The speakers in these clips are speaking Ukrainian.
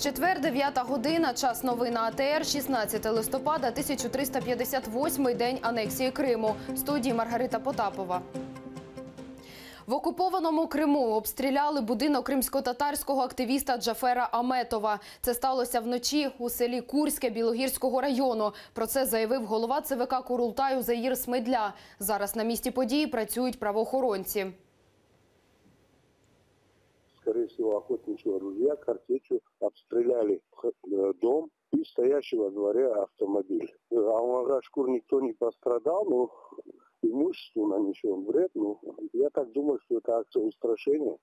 Четвер, 9 година, час новин на АТР, 16 листопада, 1358-й день анексії Криму. В студії Маргарита Потапова. В окупованому Криму обстріляли будинок кримсько-татарського активіста Джафера Аметова. Це сталося вночі у селі Курське Білогірського району. Про це заявив голова ЦВК Курултаю Заїр Смедля. Зараз на місці події працюють правоохоронці. Скорее всего, охотничьего ружья, картечью обстреляли дом и стоящий во дворе автомобиль. А шкур никто не пострадал, но имуществу нанесен вред. Ну, я так думаю, что это акция устрашения.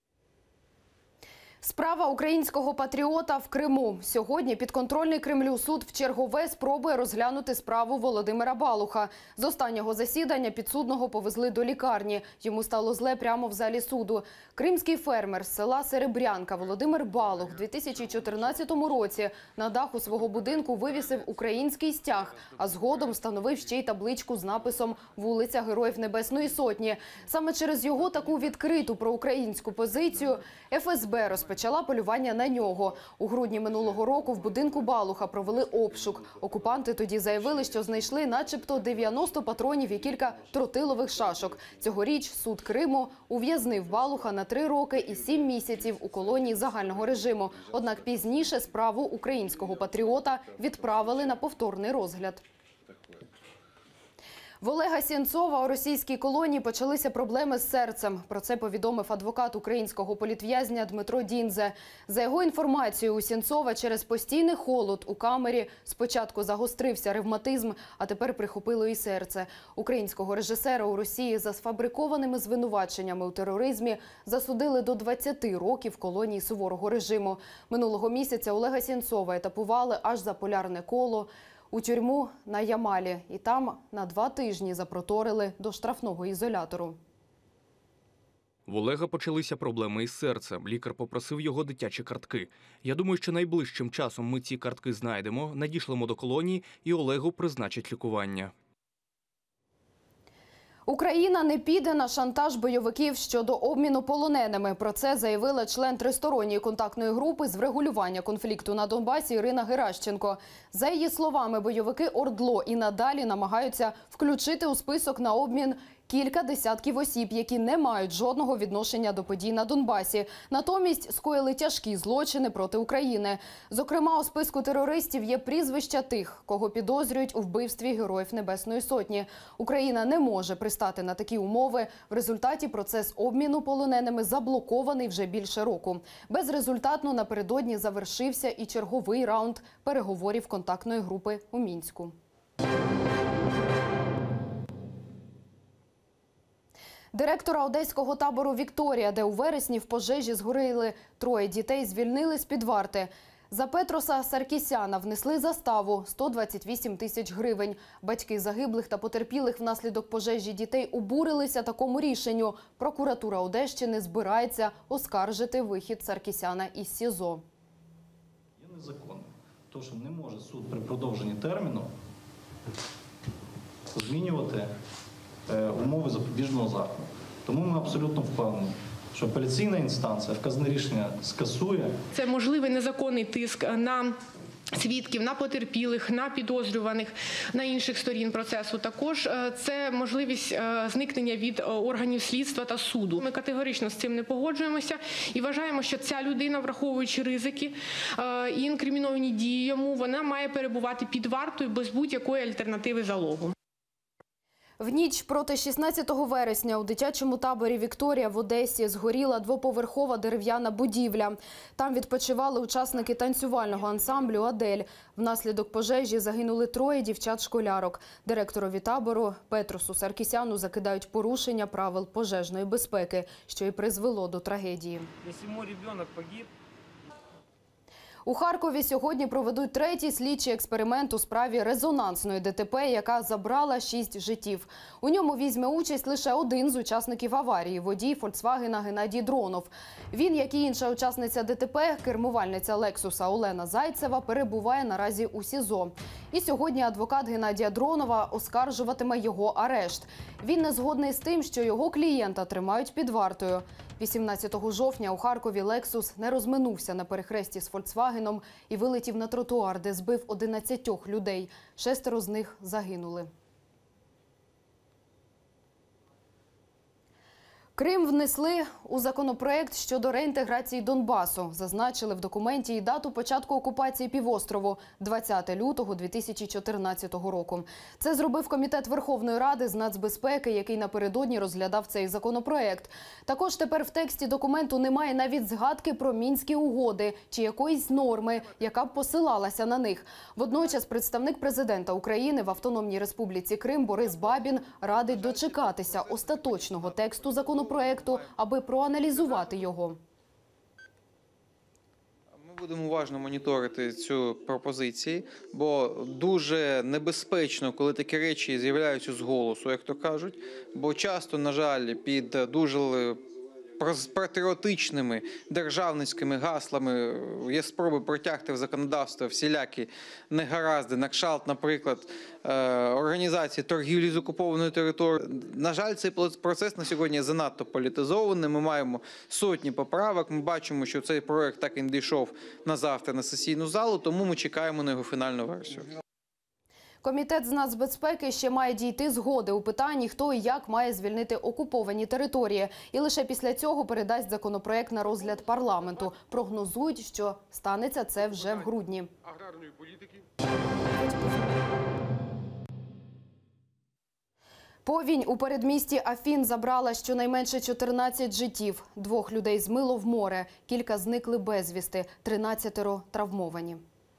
Справа українського патріота в Криму. Сьогодні підконтрольний Кремлю суд вчергове спробує розглянути справу Володимира Балуха. З останнього засідання підсудного повезли до лікарні. Йому стало зле прямо в залі суду. Кримський фермер з села Серебрянка Володимир Балух у 2014 році на даху свого будинку вивісив український стяг, а згодом встановив ще й табличку з написом «Вулиця Героїв Небесної Сотні». Саме через його таку відкриту проукраїнську позицію ФСБ розпочала полювання на нього. У грудні минулого року в будинку Балуха провели обшук. Окупанти тоді заявили, що знайшли начебто 90 патронів і кілька тротилових шашок. Цьогоріч суд Криму ув'язнив Балуха на 3 роки і 7 місяців у колонії загального режиму. Однак пізніше справу українського патріота відправили на повторний розгляд. В Олега Сєнцова у російській колонії почалися проблеми з серцем. Про це повідомив адвокат українського політв'язня Дмитро Діндзе. За його інформацією, у Сєнцова через постійний холод у камері спочатку загострився ревматизм, а тепер прихопило і серце. Українського режисера у Росії за сфабрикованими звинуваченнями у тероризмі засудили до 20 років колонії суворого режиму. Минулого місяця Олега Сєнцова етапували аж за полярне коло у тюрму на Ямалі. І там на 2 тижні запроторили до штрафного ізолятору. В Олега почалися проблеми із серцем. Лікар попросив його дитячі картки. Я думаю, що найближчим часом ми ці картки знайдемо, надішлемо до колонії і Олегу призначать лікування. Україна не піде на шантаж бойовиків щодо обміну полоненими. Про це заявила член тристоронньої контактної групи з врегулювання конфлікту на Донбасі Ірина Геращенко. За її словами, бойовики ОРДЛО і надалі намагаються включити у список на обмін кілька десятків осіб, які не мають жодного відношення до подій на Донбасі. Натомість скоїли тяжкі злочини проти України. Зокрема, у списку терористів є прізвища тих, кого підозрюють у вбивстві Героїв Небесної Сотні. Україна не може пристати на такі умови. В результаті процес обміну полоненими заблокований вже більше року. Безрезультатно напередодні завершився і черговий раунд переговорів контактної групи у Мінську. Директора одеського табору «Вікторія», де у вересні в пожежі згоріли 3 дітей, звільнили з-під варти. За Петроса Саркісяна внесли заставу – 128 тисяч гривень. Батьки загиблих та потерпілих внаслідок пожежі дітей обурилися такому рішенню. Прокуратура Одещини збирається оскаржити вихід Саркісяна із СІЗО. Є незаконно, тому що не може суд при продовженні терміну змінювати умови запобіжного заходу. Тому ми абсолютно впевнені, що апеляційна інстанція вказане рішення скасує. Це можливий незаконний тиск на свідків, на потерпілих, на підозрюваних, на інших сторін процесу. Також це можливість зникнення від органів слідства та суду. Ми категорично з цим не погоджуємося і вважаємо, що ця людина, враховуючи ризики і інкриміновані дії йому, вона має перебувати під вартою без будь-якої альтернативи залогу. В ніч проти 16 вересня у дитячому таборі «Вікторія» в Одесі згоріла 2-поверхова дерев'яна будівля. Там відпочивали учасники танцювального ансамблю «Адель». Внаслідок пожежі загинули 3 дівчат-школярок. Директорові табору Петросу Саркісяну закидають порушення правил пожежної безпеки, що й призвело до трагедії. Якщо мій дитина погиб, у Харкові сьогодні проведуть 3-й слідчий експеримент у справі резонансної ДТП, яка забрала 6 життів. У ньому візьме участь лише один з учасників аварії – водій «Фольксвагена» Геннадій Дронов. Він, як і інша учасниця ДТП, кермувальниця «Лексуса» Олена Зайцева, перебуває наразі у СІЗО. І сьогодні адвокат Геннадія Дронова оскаржуватиме його арешт. Він не згодний з тим, що його клієнта тримають під вартою. 18 жовтня у Харкові «Лексус» не розминувся на перехресті з «Фольксвагеном» і вилетів на тротуар, де збив 11 людей. 6 з них загинули. Крим внесли у законопроект щодо реінтеграції Донбасу. Зазначили в документі і дату початку окупації півострову – 20 лютого 2014 року. Це зробив Комітет Верховної Ради з нацбезпеки, який напередодні розглядав цей законопроект. Також тепер в тексті документу немає навіть згадки про Мінські угоди чи якоїсь норми, яка б посилалася на них. Водночас представник президента України в Автономній Республіці Крим Борис Бабін радить дочекатися остаточного тексту законопроекту, аби проаналізувати його. Ми будемо уважно моніторити цю пропозицію, бо дуже небезпечно, коли такі речі з'являються з голосу, як то кажуть. Бо часто, на жаль, під дуже патріотичними державницькими гаслами є спроби протягти в законодавство всілякі негаразди, на кшталт, наприклад, організації торгівлі з окупованою територією. На жаль, цей процес на сьогодні занадто політизований. Ми маємо сотні поправок. Ми бачимо, що цей проект так і не дійшов на завтра на сесійну залу, тому ми чекаємо на його фінальну версію. Комітет з нацбезпеки ще має дійти згоди у питанні, хто і як має звільнити окуповані території. І лише після цього передасть законопроект на розгляд парламенту. Прогнозують, що станеться це вже в грудні. Повінь у передмісті Афін забрала щонайменше 14 життів. 2 людей змило в море, кілька зникли безвісти, 13 травмовані.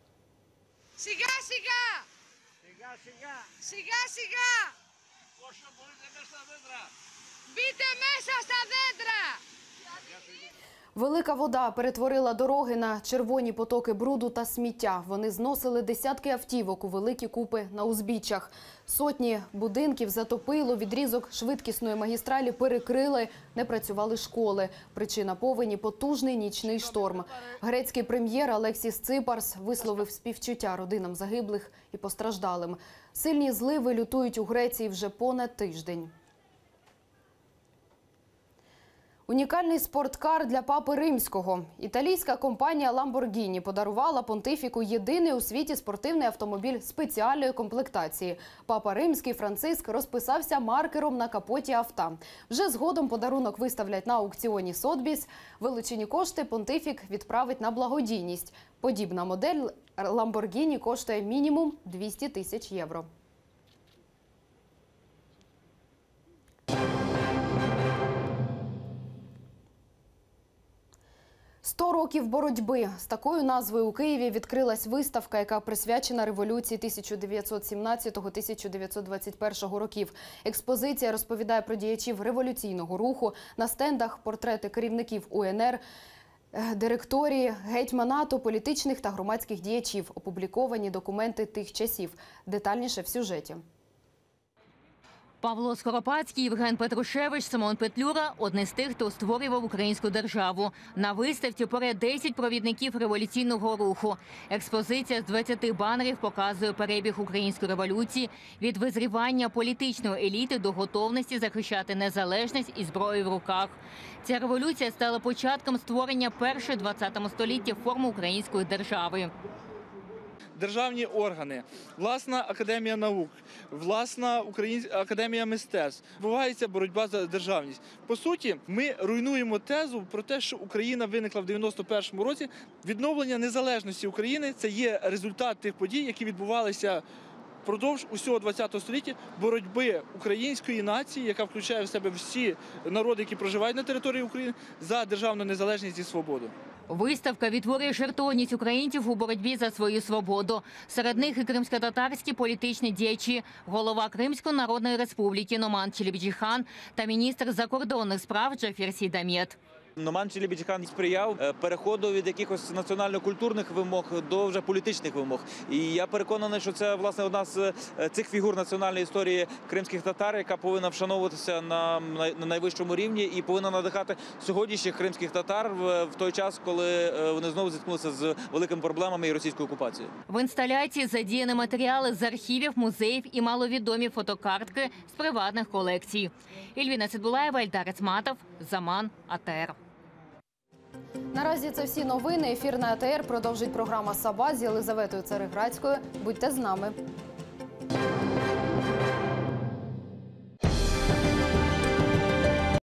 Σιγά! Μπείτε μέσα στα δέντρα! Велика вода перетворила дороги на червоні потоки бруду та сміття. Вони зносили десятки автівок у великі купи на узбіччях. Сотні будинків затопило, відрізок швидкісної магістралі перекрили, не працювали школи. Причина повені – потужний нічний шторм. Грецький прем'єр Алексіс Ципарс висловив співчуття родинам загиблих і постраждалим. Сильні зливи лютують у Греції вже понад тиждень. Унікальний спорткар для Папи Римського. Італійська компанія Lamborghini подарувала понтифіку єдиний у світі спортивний автомобіль спеціальної комплектації. Папа Римський Франциск розписався маркером на капоті авто. Вже згодом подарунок виставлять на аукціоні Сотбіс. Вилучені кошти понтифік відправить на благодійність. Подібна модель Lamborghini коштує мінімум 200 тисяч євро. 100 років боротьби. З такою назвою у Києві відкрилась виставка, яка присвячена революції 1917-1921 років. Експозиція розповідає про діячів революційного руху. На стендах портрети керівників УНР, директорії, гетьманату, політичних та громадських діячів. Опубліковані документи тих часів. Детальніше в сюжеті. Павло Скоропадський, Євген Петрушевич, Симон Петлюра – одні з тих, хто створював українську державу. На виставці поряд 10 провідників революційного руху. Експозиція з 20 банерів показує перебіг української революції від визрівання політичної еліти до готовності захищати незалежність і зброю в руках. Ця революція стала початком створення першої в ХХ столітті форми української держави. Державні органи, власна академія наук, власна академія мистецтв. Відбувається боротьба за державність. По суті, ми руйнуємо тезу про те, що Україна виникла в 91-му році. Відновлення незалежності України – це є результат тих подій, які відбувалися впродовж усього ХХ століття, боротьби української нації, яка включає в себе всі народи, які проживають на території України, за державну незалежність і свободу. Виставка відтворює жертовність українців у боротьбі за свою свободу. Серед них і кримськотатарські політичні діячі, голова Кримської Народної Республіки Номан Челебіджіхан та міністр закордонних справ Джафер Сійдамет. Номан Челебіджхан сприяв переходу від якихось національно-культурних вимог до вже політичних вимог. І я переконаний, що це, власне, одна з цих фігур національної історії кримських татар, яка повинна вшановуватися на найвищому рівні і повинна надихати сьогоднішніх кримських татар в той час, коли вони знову зіткнулися з великими проблемами і російською окупацією. В інсталяції задіяні матеріали з архівів, музеїв і маловідомі фотокартки з приватних колекцій. Ільвіна Цидбулаєва, Ельдар Ецматов, Заман, АТР. Наразі це всі новини. Ефір на АТР продовжить програма «Саба» з Єлизаветою Цареградською. Будьте з нами.